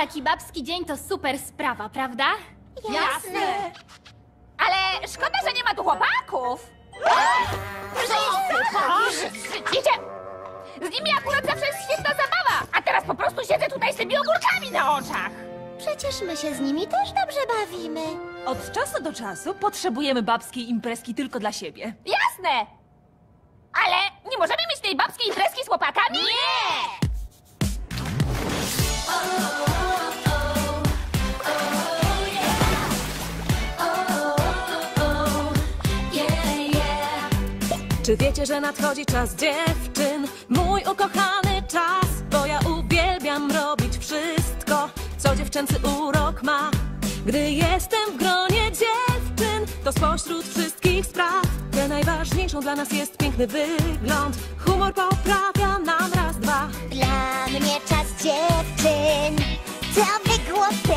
Taki babski dzień to super sprawa, prawda? Jasne. Ale szkoda, że nie ma tu chłopaków. Wiecie, z nimi akurat zawsze jest świetna zabawa. A teraz po prostu siedzę tutaj z tymi ogórkami na oczach. Przecież my się z nimi też dobrze bawimy. Od czasu do czasu potrzebujemy babskiej imprezki tylko dla siebie. Jasne. Ale nie możemy mieć tej babskiej imprezki z chłopakami? Nie! Czy wiecie, że nadchodzi czas dziewczyn? Mój ukochany czas, bo ja uwielbiam robić wszystko, co dziewczęcy urok ma. Gdy jestem w gronie dziewczyn, to spośród wszystkich spraw tę najważniejszą dla nas jest piękny wygląd. Humor poprawia nam raz, dwa. Dla mnie czas dziewczyn to wygłupy,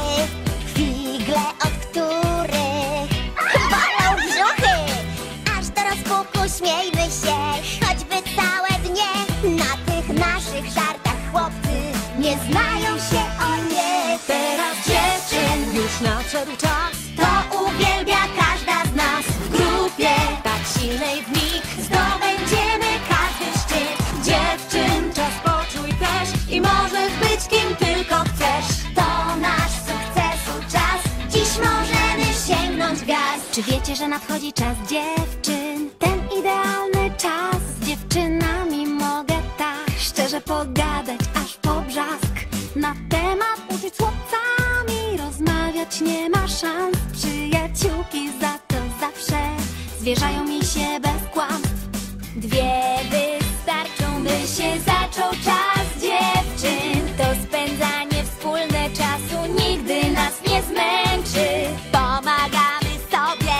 figle, od których bolą brzuchy. Aż do rozpuku śmiejmy się, choćby całe dnie. Na tych naszych żartach chłopcy nie znają się, o nie. Teraz dziewczyn już nadszedł czas, To uwielbia każda z nas w grupie, tak silnej w mig zdobędziemy każdy szczyt. dziewczyn, czas poczuj też i możesz być kim tylko chcesz. To nasz sukcesu czas, dziś możemy sięgnąć gwiazd. Czy wiecie, że nadchodzi czas dziewczyn? Ten idealny czas, z dziewczynami mogę tak szczerze pogadać aż po brzask. Na temat uczuć z chłopcami rozmawiać nie ma szans. Przyjaciółki za to zawsze zwierzają mi się bez kłamstw. Dwie wystarczą, by się zaczął czas dziewczyn. To spędzanie wspólne czasu nigdy nas nie zmęczy. Pomagamy sobie,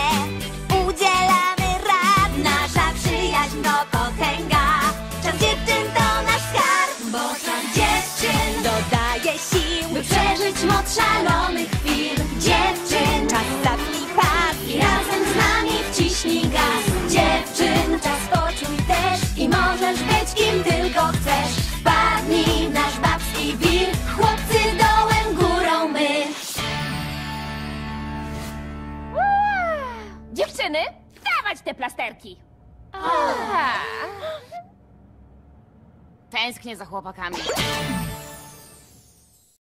udzielamy rad. Nasza przyjaźń to potęga. Czas dziewczyn to nasz skarb, bo czas dziewczyn dodaje sił, by przeżyć moc szalonych chwil. Dziewczyn, czas zapnij pas i razem z nami wciśnij gaz. Dziewczyn, czas poczuj też i możesz być kim tylko chcesz. Wpadnij w nasz babski wir, chłopcy dołem, górą my. Dziewczyny, dawać te plasterki. Tęsknię za chłopakami.